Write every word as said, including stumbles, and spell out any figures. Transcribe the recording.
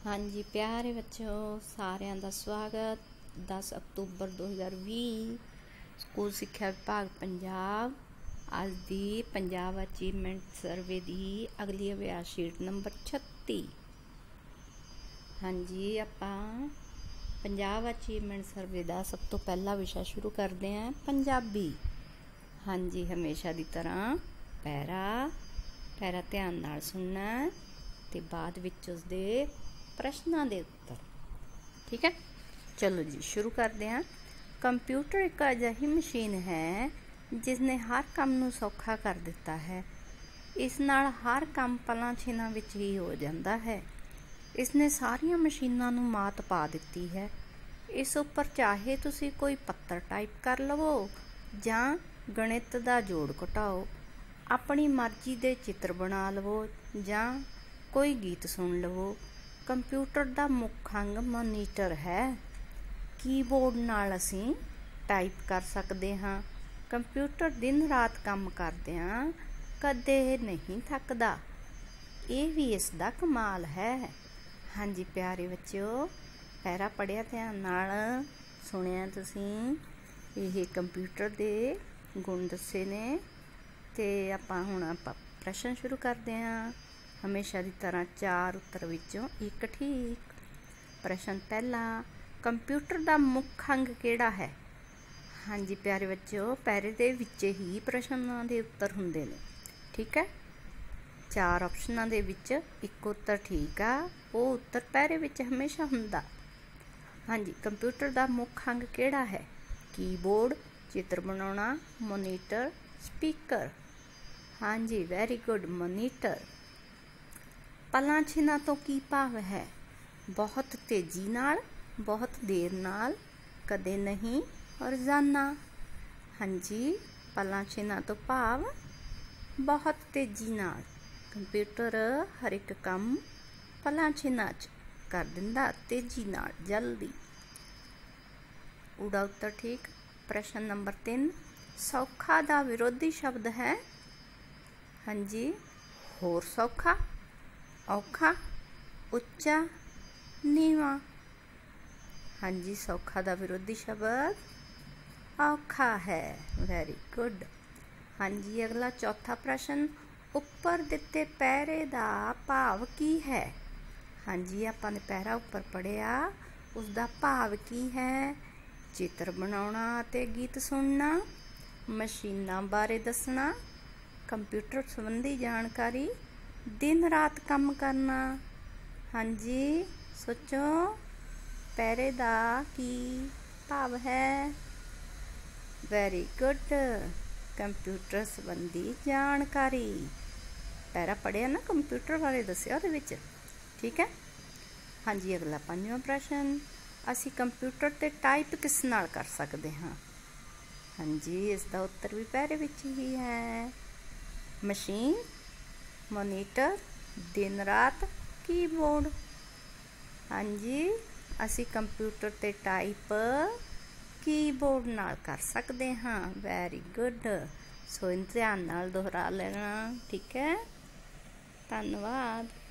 हाँ जी प्यारे बच्चों, सारिਆਂ ਦਾ ਸਵਾਗਤ। दस अक्तूबर दो हज़ार भी ਸਕੂਲ ਸਿੱਖਿਆ ਵਿਭਾਗ ਪੰਜਾਬ ਅੱਜ ਦੀ ਪੰਜਾਬ ਅਚੀਵਮੈਂਟ ਸਰਵੇ ਦੀ ਅਗਲੀ ਅਭਿਆਸ ਸ਼ੀਟ ਨੰਬਰ ਛੱਤੀ। ਹਾਂਜੀ ਆਪਾਂ ਪੰਜਾਬ ਅਚੀਵਮੈਂਟ ਸਰਵੇ ਦਾ ਸਭ ਤੋਂ ਪਹਿਲਾ ਵਿਸ਼ਾ ਸ਼ੁਰੂ ਕਰਦੇ ਹਾਂ, ਪੰਜਾਬੀ। ਹਾਂਜੀ ਹਮੇਸ਼ਾ ਦੀ ਤਰ੍ਹਾਂ ਪੈਰਾ ਪੈਰਾ ਧਿਆਨ ਨਾਲ ਸੁਣਨਾ ਤੇ ਬਾਅਦ ਵਿੱਚ ਉਸਦੇ ਪ੍ਰਸ਼ਨਾਂ ਦੇ ਉੱਤਰ। ਠੀਕ ਹੈ, ਚਲੋ ਜੀ ਸ਼ੁਰੂ ਕਰਦੇ ਹਾਂ। ਕੰਪਿਊਟਰ ਇੱਕ ਅਜਿਹੀ ਮਸ਼ੀਨ ਹੈ ਜਿਸ ਨੇ ਹਰ ਕੰਮ ਨੂੰ ਸੌਖਾ ਕਰ ਦਿੱਤਾ ਹੈ। ਇਸ ਨਾਲ ਹਰ ਕੰਮ ਪਲਾਂ ਛਿਨਾਂ ਵਿੱਚ ਹੀ ਹੋ ਜਾਂਦਾ ਹੈ। ਇਸ ਨੇ ਸਾਰੀਆਂ ਮਸ਼ੀਨਾਂ ਨੂੰ ਮਾਤ ਪਾ ਦਿੱਤੀ ਹੈ। ਇਸ ਉੱਪਰ ਚਾਹੇ ਤੁਸੀਂ ਕੋਈ ਪੱਤਰ ਟਾਈਪ ਕਰ ਲਵੋ ਜਾਂ ਗਣਿਤ ਦਾ ਜੋੜ ਘਟਾਓ, ਆਪਣੀ ਮਰਜ਼ੀ ਦੇ ਚਿੱਤਰ ਬਣਾ ਲਵੋ ਜਾਂ ਕੋਈ ਗੀਤ ਸੁਣ ਲਵੋ। ਕੰਪਿਊਟਰ ਦਾ ਮੁੱਖ ਅੰਗ ਮੋਨੀਟਰ ਹੈ। ਕੀਬੋਰਡ ਨਾਲ ਅਸੀਂ ਟਾਈਪ ਕਰ ਸਕਦੇ ਹਾਂ। ਕੰਪਿਊਟਰ ਦਿਨ ਰਾਤ ਕੰਮ ਕਰਦਿਆਂ ਕਦੇ ਨਹੀਂ ਥੱਕਦਾ। ਇਹ ਵੀ ਇਸ ਦਾ ਕਮਾਲ ਹੈ। ਹਾਂਜੀ ਪਿਆਰੇ ਬੱਚਿਓ, ਪਹਿਰਾ ਪੜ੍ਹਿਆ ਧਿਆਨ ਨਾਲ ਸੁਣਿਆ ਤੁਸੀਂ। ਇਹ ਕੰਪਿਊਟਰ ਦੇ ਗੁਣ ਦੱਸੇ ਨੇ ਤੇ ਆਪਾਂ ਹੁਣ ਆਪਾਂ ਪ੍ਰਸ਼ਨ ਸ਼ੁਰੂ ਕਰਦੇ ਹਾਂ। ਹਮੇਸ਼ਾ ਦੀ ਤਰ੍ਹਾਂ ਚਾਰ ਉੱਤਰ ਵਿੱਚੋਂ ਇੱਕ ਠੀਕ। ਪ੍ਰਸ਼ਨ ਪਹਿਲਾ, ਕੰਪਿਊਟਰ ਦਾ ਮੁੱਖ ਅੰਗ ਕਿਹੜਾ ਹੈ? ਹਾਂਜੀ ਪਿਆਰੇ ਬੱਚਿਓ, ਪੈਰੇ ਦੇ ਵਿੱਚ ਹੀ ਪ੍ਰਸ਼ਨਾਂ ਦੇ ਉੱਤਰ ਹੁੰਦੇ ਨੇ। ਠੀਕ ਹੈ, ਚਾਰ ਆਪਸ਼ਨਾਂ ਦੇ ਵਿੱਚ ਇੱਕ ਉੱਤਰ ਠੀਕ ਆ, ਉਹ ਉੱਤਰ ਪੈਰੇ ਵਿੱਚ ਹਮੇਸ਼ਾ ਹੁੰਦਾ। ਹਾਂਜੀ, ਕੰਪਿਊਟਰ ਦਾ ਮੁੱਖ ਅੰਗ ਕਿਹੜਾ ਹੈ? ਕੀਬੋਰਡ, ਚਿੱਤਰ ਬਣਾਉਣਾ, ਮੋਨੀਟਰ, ਸਪੀਕਰ। ਹਾਂਜੀ ਵੈਰੀ ਗੁੱਡ, ਮੋਨੀਟਰ। ਪਲਾਂ ਛਿਨਾਂ ਤੋਂ ਕੀ ਭਾਵ ਹੈ? ਬਹੁਤ ਤੇਜ਼ੀ ਨਾਲ, ਬਹੁਤ ਦੇਰ ਨਾਲ, ਕਦੇ ਨਹੀਂ, ਰੋਜ਼ਾਨਾ। ਹਾਂਜੀ, ਪਲਾਂ ਛਿਨਾਂ ਤੋਂ ਭਾਵ ਬਹੁਤ ਤੇਜ਼ੀ ਨਾਲ। ਕੰਪਿਊਟਰ ਹਰ ਇੱਕ ਕੰਮ ਪਲਾਂ ਛਿਨਾਂ 'ਚ ਕਰ ਦਿੰਦਾ, ਤੇਜ਼ੀ ਨਾਲ, ਜਲਦੀ। ਊੜਾ ਉੱਤਰ ਠੀਕ। ਪ੍ਰਸ਼ਨ ਨੰਬਰ ਤਿੰਨ, ਸੌਖਾ ਦਾ ਵਿਰੋਧੀ ਸ਼ਬਦ ਹੈ? ਹਾਂਜੀ, ਹੋਰ ਸੌਖਾ, ਔਖਾ, ਉੱਚਾ, ਨੀਵਾਂ। ਹਾਂਜੀ, ਸੌਖਾ ਦਾ ਵਿਰੋਧੀ ਸ਼ਬਦ ਔਖਾ ਹੈ। Very good. ਹਾਂਜੀ ਅਗਲਾ ਚੌਥਾ ਪ੍ਰਸ਼ਨ, ਉੱਪਰ ਦਿੱਤੇ ਪਹਿਰੇ ਦਾ ਭਾਵ ਕੀ ਹੈ? ਹਾਂਜੀ ਆਪਾਂ ਨੇ ਪਹਿਰਾ ਉੱਪਰ ਪੜ੍ਹਿਆ, ਉਸਦਾ ਭਾਵ ਕੀ ਹੈ? ਚਿੱਤਰ ਬਣਾਉਣਾ ਅਤੇ ਗੀਤ ਸੁਣਨਾ, ਮਸ਼ੀਨਾਂ ਬਾਰੇ ਦੱਸਣਾ, ਕੰਪਿਊਟਰ ਸੰਬੰਧੀ ਜਾਣਕਾਰੀ, ਦਿਨ ਰਾਤ ਕੰਮ ਕਰਨਾ। ਹਾਂਜੀ ਸੋਚੋ, ਪਹਿਰੇ ਦਾ ਕੀ ਭਾਵ ਹੈ? ਵੈਰੀ ਗੁੱਡ, ਕੰਪਿਊਟਰ ਸੰਬੰਧੀ ਜਾਣਕਾਰੀ। ਪਹਿਰਾ ਪੜ੍ਹਿਆ ਨਾ, ਕੰਪਿਊਟਰ ਬਾਰੇ ਦੱਸਿਆ ਉਹਦੇ ਵਿੱਚ। ਠੀਕ ਹੈ। ਹਾਂਜੀ ਅਗਲਾ ਪੰਜਵਾਂ ਪ੍ਰਸ਼ਨ, ਅਸੀਂ ਕੰਪਿਊਟਰ 'ਤੇ ਟਾਈਪ ਕਿਸ ਨਾਲ ਕਰ ਸਕਦੇ ਹਾਂ? ਹਾਂਜੀ ਇਸ ਦਾ ਉੱਤਰ ਵੀ ਪਹਿਰੇ ਵਿੱਚ ਹੀ ਹੈ। ਮਸ਼ੀਨ, ਮੋਨੀਟਰ, ਦਿਨ ਰਾਤ, ਕੀਬੋਰਡ। ਹਾਂਜੀ ਅਸੀਂ ਕੰਪਿਊਟਰ 'ਤੇ ਟਾਈਪ ਕੀਬੋਰਡ ਨਾਲ ਕਰ ਸਕਦੇ ਹਾਂ। Very good. ਸੋ ਇਹਨੂੰ ਧਿਆਨ ਨਾਲ ਦੁਹਰਾ ਲੈਣਾ। ਠੀਕ ਹੈ, ਧੰਨਵਾਦ।